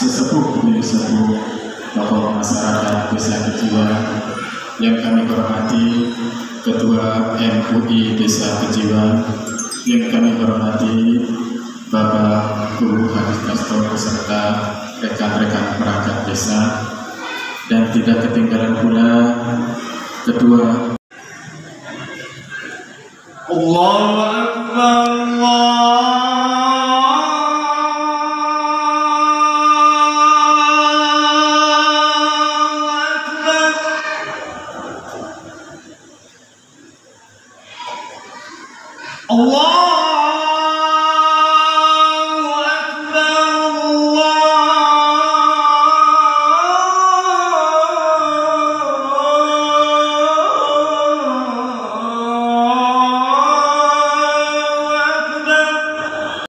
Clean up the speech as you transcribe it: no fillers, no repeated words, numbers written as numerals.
sesepuh demi sesepuh tokoh masyarakat Desa Kejiwan yang kami hormati, Ketua MUI Desa Kejiwan yang kami hormati, Bapak Guru Hadis Kasto beserta rekan-rekan perangkat desa, dan tidak ketinggalan pula Ketua. Allahu Akbar, Allah